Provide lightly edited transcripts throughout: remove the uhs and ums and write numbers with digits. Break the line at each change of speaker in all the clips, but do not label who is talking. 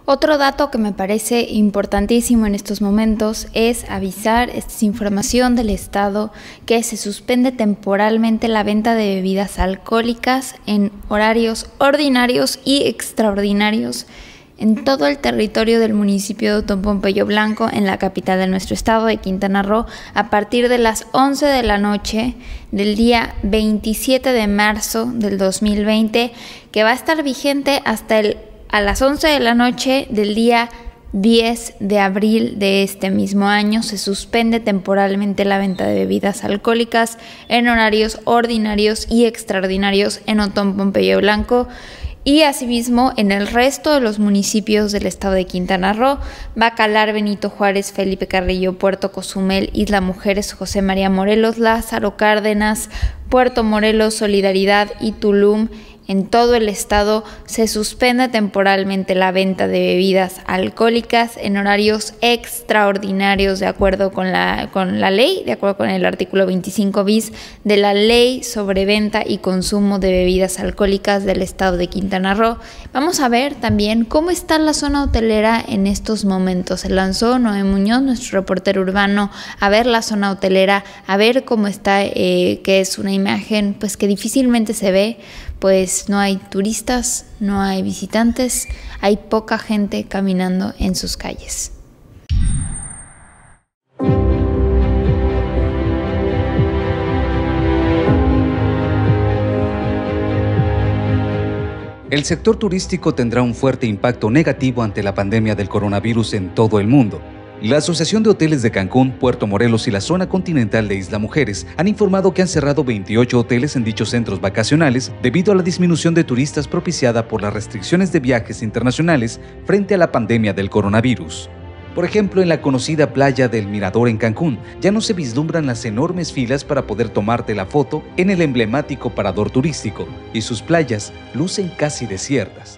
Otro dato que me parece importantísimo en estos momentos es avisar, esta es información del Estado, que se suspende temporalmente la venta de bebidas alcohólicas en horarios ordinarios y extraordinarios en todo el territorio del municipio de Otón Pompeyo Blanco, en la capital de nuestro estado de Quintana Roo, a partir de las 11 de la noche del día 27 de marzo del 2020, que va a estar vigente hasta a las 11 de la noche del día 10 de abril de este mismo año. Se suspende temporalmente la venta de bebidas alcohólicas en horarios ordinarios y extraordinarios en Otón Pompeyo Blanco. Y asimismo en el resto de los municipios del estado de Quintana Roo: Bacalar, Benito Juárez, Felipe Carrillo, Puerto Cozumel, Isla Mujeres, José María Morelos, Lázaro Cárdenas, Puerto Morelos, Solidaridad y Tulum. En todo el estado se suspende temporalmente la venta de bebidas alcohólicas en horarios extraordinarios de acuerdo con la ley, de acuerdo con el artículo 25 bis de la Ley sobre Venta y Consumo de Bebidas Alcohólicas del estado de Quintana Roo. Vamos a ver también cómo está la zona hotelera en estos momentos. Se lanzó Noé Muñoz, nuestro reportero urbano, a ver la zona hotelera, a ver cómo está, que es una imagen pues que difícilmente se ve, pues no hay turistas, no hay visitantes, hay poca gente caminando en sus calles.
El sector turístico tendrá un fuerte impacto negativo ante la pandemia del coronavirus en todo el mundo. La Asociación de Hoteles de Cancún, Puerto Morelos y la zona continental de Isla Mujeres han informado que han cerrado 28 hoteles en dichos centros vacacionales debido a la disminución de turistas propiciada por las restricciones de viajes internacionales frente a la pandemia del coronavirus. Por ejemplo, en la conocida playa del Mirador en Cancún, ya no se vislumbran las enormes filas para poder tomarte la foto en el emblemático parador turístico, y sus playas lucen casi desiertas.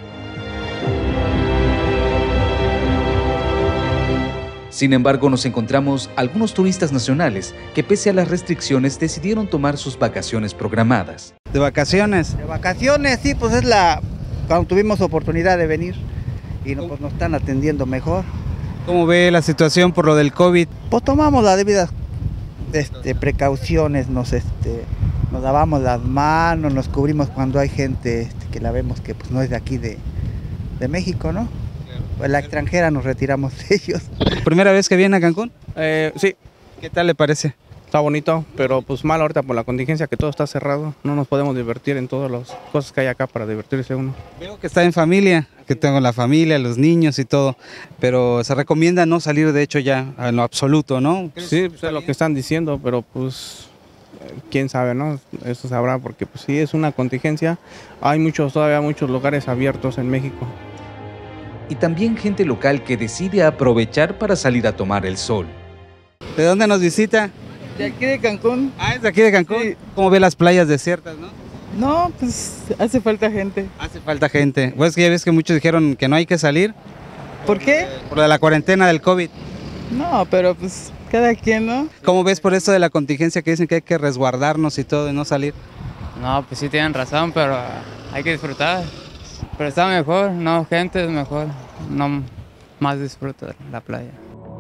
Sin embargo, nos encontramos algunos turistas nacionales que, pese a las restricciones, decidieron tomar sus vacaciones programadas.
¿De vacaciones? De vacaciones, sí, pues cuando tuvimos oportunidad de venir y pues nos están atendiendo mejor.
¿Cómo ve la situación por lo del COVID?
Pues tomamos las debidas precauciones, nos lavamos las manos, nos cubrimos cuando hay gente que la vemos que pues no es de aquí de México, ¿no? Pues la extranjera nos retiramos de ellos.
¿Primera vez que viene a Cancún?
Sí.
¿Qué tal le parece?
Está bonito, pero pues mal ahorita por la contingencia, que todo está cerrado. No nos podemos divertir en todas las cosas que hay acá para divertirse uno.
Veo que está en familia, que tengo la familia, los niños y todo, pero se recomienda no salir de hecho ya en lo absoluto, ¿no?
Sí, pues es lo que están diciendo, pero pues quién sabe, ¿no? Eso sabrá, porque pues sí es una contingencia. Hay todavía muchos lugares abiertos en México.
Y también gente local que decide aprovechar para salir a tomar el sol.
¿De dónde nos visita?
De aquí de Cancún.
Ah, es de aquí de Cancún. Sí. ¿Cómo ve las playas desiertas, no?
No, pues hace falta gente.
Hace falta gente. Pues que ya ves que muchos dijeron que no hay que salir.
¿Por qué?
Por la cuarentena del COVID.
No, pero pues cada quien, ¿no?
¿Cómo ves por esto de la contingencia que dicen que hay que resguardarnos y todo y no salir?
No, pues sí tienen razón, pero hay que disfrutar. Pero está mejor, no, gente es mejor, no más disfrutar la playa.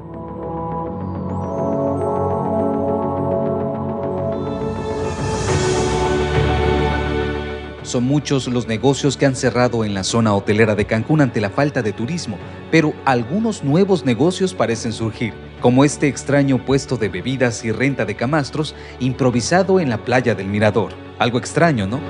Son muchos los negocios que han cerrado en la zona hotelera de Cancún ante la falta de turismo, pero algunos nuevos negocios parecen surgir, como este extraño puesto de bebidas y renta de camastros improvisado en la playa del Mirador. Algo extraño, ¿no?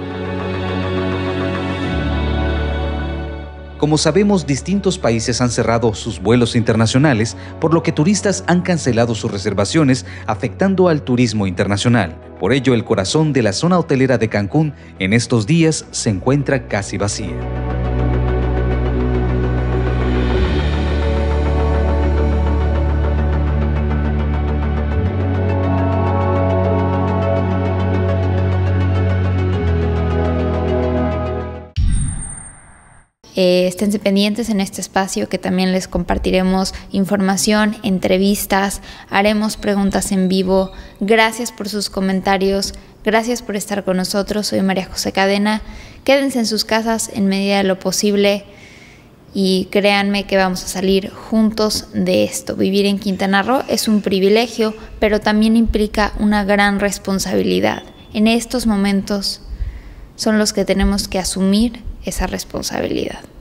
Como sabemos, distintos países han cerrado sus vuelos internacionales, por lo que turistas han cancelado sus reservaciones, afectando al turismo internacional. Por ello, el corazón de la zona hotelera de Cancún en estos días se encuentra casi vacía.
Esténse pendientes en este espacio, que también les compartiremos información, entrevistas, haremos preguntas en vivo. Gracias por sus comentarios, gracias por estar con nosotros. Soy María José Cadena. Quédense en sus casas en medida de lo posible y créanme que vamos a salir juntos de esto. Vivir en Quintana Roo es un privilegio, pero también implica una gran responsabilidad. En estos momentos son los que tenemos que asumir esa responsabilidad.